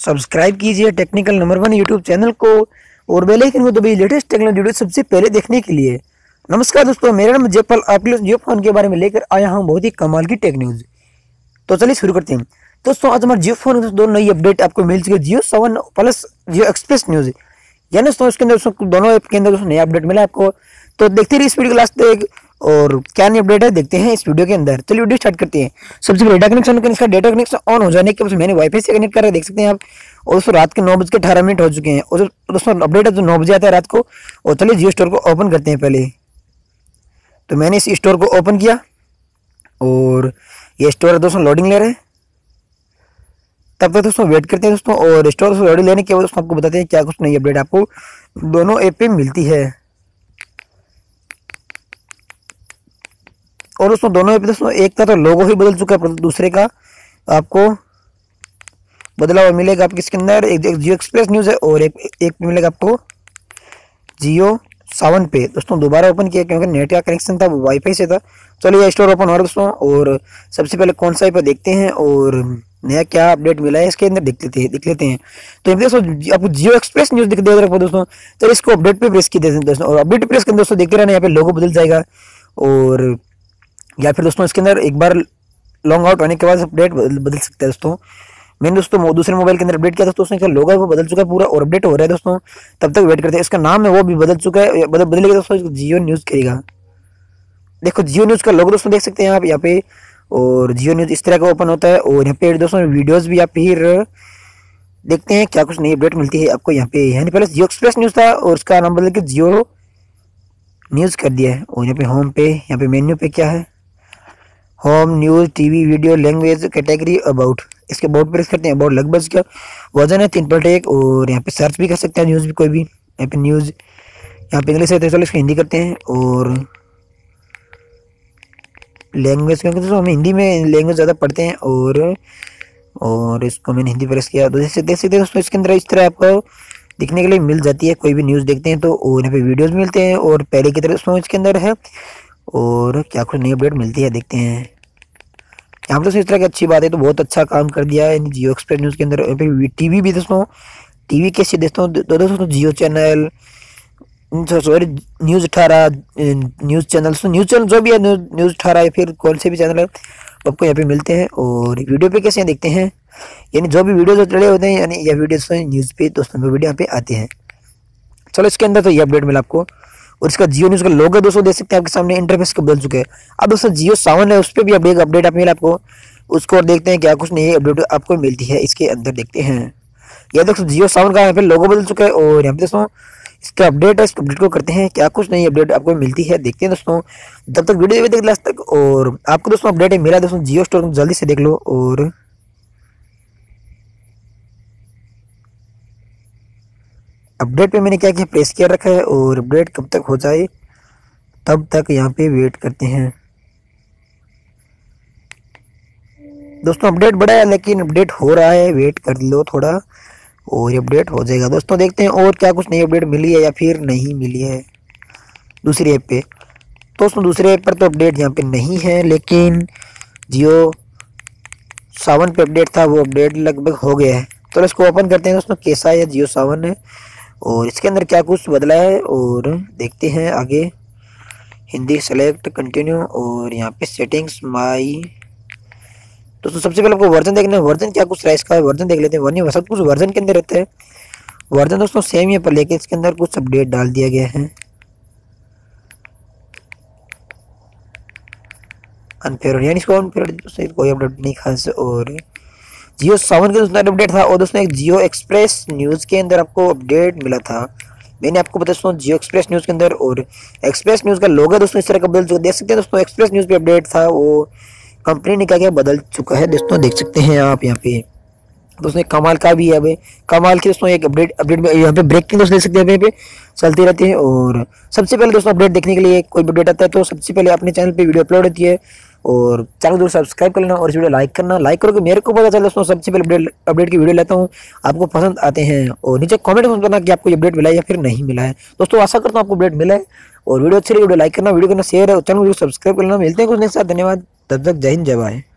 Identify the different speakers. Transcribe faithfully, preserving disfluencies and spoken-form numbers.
Speaker 1: Subscribe कीजिए technical number one YouTube channel को और बेल आइकन को दबाइए लेटेस्ट टेक्नोलॉजी वीडियो सबसे पहले देखने के लिए। नमस्कार दोस्तों, मेरा नाम जयपाल, आपके लिए जियो फोन के बारे में लेकर आया हूं बहुत ही कमाल की टेक न्यूज। तो चलिए शुरू करते हैं। दोस्तों आज हमारे जियो फोन में दो नई अपडेट आपको मिल चुकी है, Jio seven plus Jio express news, यानी दोस्तों इसके अंदर दोनों ऐप के अंदर दोस्तों नया अपडेट मिला आपको। तो देखते रहिए इस वीडियो को लास्ट तक और क्या नई अपडेट है देखते हैं इस वीडियो के अंदर। चलिए वीडियो स्टार्ट करते हैं। सबसे पहले डेटा कनेक्शन इसका डेटा कनेक्शन ऑन हो जाने के बाद मैंने वाईफाई से कनेक्ट कर देख सकते हैं आप। और दोस्तों रात के नौ बज के अठारह मिनट हो चुके हैं और दोस्तों अपडेट है तो नौ बजे आता है रात को। और चलिए जियो स्टोर को ओपन करते हैं पहले। तो मैंने इस स्टोर को ओपन किया और ये स्टोर दोस्तों लोडिंग ले रहे हैं, तब तक दोस्तों वेट करते हैं दोस्तों। और स्टोर से लोडिंग लेने के बाद दोस्तों आपको बताते हैं क्या कुछ नई अपडेट आपको दोनों ऐप पे मिलती है। और दोस्तों दोनों ऐप दोस्तों एक का तो लोगो ही बदल चुका है, परंतु दूसरे का आपको बदला हुआ मिलेगा आपके इसके अंदर। एक जियो एक्सप्रेस न्यूज है और एक एक मिलेगा आपको जियो सावन पे। दोस्तों दोबारा ओपन किया क्योंकि नेट का कनेक्शन था, वो वाईफाई से था। चलिए स्टोर ओपन हो रहा है दोस्तों और सबसे पहले कौन सा ऐप देखते हैं और नया क्या अपडेट मिला है इसके अंदर देख लेते हैं देख लेते हैं तो यहाँ दोस्तों आपको जियो एक्सप्रेस न्यूज दिख दे रहा दोस्तों। चलिए इसको अपडेट पे प्रेस की देते हैं दोस्तों और अपडेट प्रेस कर दोस्तों देखते रहना, यहाँ पे लोगो बदल जाएगा। और या फिर दोस्तों इसके अंदर एक बार लॉन्ग आउट होने के बाद अपडेट बदल सकता है दोस्तों। मैंने दोस्तों दूसरे मोबाइल के अंदर अपडेट किया था दोस्तों, इसका लोगो है वो बदल चुका है पूरा और अपडेट हो रहा है दोस्तों। तब तक वेट करते हैं। इसका नाम है वो भी बदल चुका है, बदल बदलेगा दोस्तों, जियो न्यूज करेगा। देखो जियो न्यूज का लोगो दोस्तों देख सकते हैं आप यहाँ पे। और जियो न्यूज इस तरह का ओपन होता है और यहाँ पे दोस्तों वीडियोस भी आप फिर देखते हैं क्या कुछ नई अपडेट मिलती है आपको यहाँ पे। यानी पहले जियो एक्सप्रेस न्यूज था और उसका नाम बदल के जियो न्यूज कर दिया है। और यहाँ पे होम पे, यहाँ पे मेन्यू पे क्या है, home, news, TV, video, language, category, about. इसके अबाउट प्रेस करते हैं। अबाउट लगभग का वर्जन है तीन पॉइंट एक और यहाँ पे सर्च भी कर सकते हैं न्यूज भी कोई भी। यहाँ पे न्यूज, यहाँ पे इंग्लिश है तो चलो इसको हिंदी करते हैं। और लैंग्वेज क्योंकि दोस्तों हम हिंदी में लैंग्वेज ज़्यादा पढ़ते हैं और और इसको मैंने हिंदी प्रेस किया तो जैसे देख सकते हैं दोस्तों इसके अंदर इस तरह आपको दिखने के लिए मिल जाती है कोई भी न्यूज़ देखते हैं तो। और यहाँ पे वीडियोस मिलते हैं और पहले की तरह दोस्तों इसके अंदर है और क्या कुछ नई अपडेट मिलती है देखते हैं। यहाँ पर दोस्तों इस तरह की अच्छी बात है, तो बहुत अच्छा काम कर दिया है जियो एक्सप्रेस न्यूज़ के अंदर। यहाँ पे टीवी भी दोस्तों, टीवी कैसे दोस्तों दो दोस्तों जियो चैनल, सॉरी न्यूज़ अठारह न्यूज़ चैनल न्यूज़ चैनल जो भी है न्यूज़ अठारह या फिर कौन से भी चैनल है आपको यहाँ पे मिलते हैं। और वीडियो पे कैसे देखते हैं, यानी जो भी वीडियो जो चले होते हैं यानी यह वीडियो न्यूज़ पे दोस्तों में वीडियो यहाँ पे आते हैं। चलो इसके अंदर तो ये अपडेट मिला आपको। और इसका जियो न्यूज़ का लोगो दोस्तों देख सकते हैं आपके सामने, इंटरफेस को बदल चुके हैं। अब दोस्तों जियो सावन है उस पर भी अपडेट अपडेट आप मिला आपको, उसको और देखते हैं क्या कुछ नई अपडेट आपको मिलती है इसके अंदर देखते हैं। यह दोस्तों जियो सावन का यहाँ पे लोगो बदल चुका है और यहाँ पे दोस्तों इसका अपडेट है, इस अपडेट को करते हैं क्या कुछ नई अपडेट आपको मिलती है देखते हैं दोस्तों। जब तक वीडियो देख लास्ट तक और आपको दोस्तों अपडेट मिला दोस्तों जियो स्टोर जल्दी से देख लो। और अपडेट पे मैंने क्या किया प्रेस किया रखा है और अपडेट कब तक हो जाए तब तक यहाँ पे वेट करते हैं दोस्तों। अपडेट बड़ा है लेकिन अपडेट हो रहा है, वेट कर लो थोड़ा और अपडेट हो जाएगा दोस्तों। देखते हैं और क्या कुछ नई अपडेट मिली है या फिर नहीं मिली है दूसरी ऐप पे। दोस्तों दूसरे ऐप पर तो अपडेट यहाँ पे नहीं है, लेकिन जियो सावन पे अपडेट था वो अपडेट लगभग हो गया है। तो इसको ओपन करते हैं दोस्तों कैसा है जियो सावन है और इसके अंदर क्या कुछ बदला है और देखते हैं आगे। हिंदी सेलेक्ट, कंटिन्यू और यहाँ पे सेटिंग्स, माई। दोस्तों सबसे पहले आपको वर्जन देखना है, वर्जन क्या कुछ रहा है इसका वर्जन देख लेते हैं। वर्जन सब कुछ वर्जन के अंदर रहता है, वर्जन दोस्तों सेम ही है पर लेकिन इसके अंदर कुछ अपडेट डाल दिया गया है। अनफेयर यानी इसको अनफेयर दोस्तों कोई अपडेट नहीं खास। और जियो सावन के दोस्तों अपडेट था और दोस्तों एक जियो एक्सप्रेस न्यूज़ के अंदर आपको अपडेट मिला था। मैंने आपको बता दोस्तों जियो एक्सप्रेस न्यूज़ के अंदर और एक्सप्रेस न्यूज़ का लोगो दोस्तों इस तरह का बदल चुका देख सकते हैं दोस्तों। एक्सप्रेस न्यूज़ पे अपडेट था वो कंपनी ने क्या क्या बदल चुका है दोस्तों देख सकते हैं आप यहाँ पे। दोस्तों एक कमाल का भी है भाई, कमाल की दोस्तों एक अपडेट अपडेट में यहाँ पे ब्रेकिंग दोस्तों देख सकते हैं यहाँ पे चलती रहती है। और सबसे पहले दोस्तों अपडेट देखने के लिए कोई अपडेट आता है तो सबसे पहले अपने चैनल पे वीडियो अपलोड होती है और चैनल को सब्सक्राइब कर लेना और इस वीडियो लाइक करना। लाइक करोगे मेरे को पता चला दोस्तों सबसे पहले अपडेट अपडेट की वीडियो लेता हूँ, आपको पसंद आते हैं। और नीचे कमेंट में बताना कि आपको ये अपडेट मिला है या फिर नहीं मिला है। दोस्तों आशा करता हूँ आपको अपडेट मिला है और वीडियो अच्छी लगी वीडियो लाइक करना, वीडियो करना शेयर और चैनल को सब्सक्राइब करना। मिलते हैं कुछ नेक्स्ट साथ, धन्यवाद, तब तक जय हिंद जय भारत।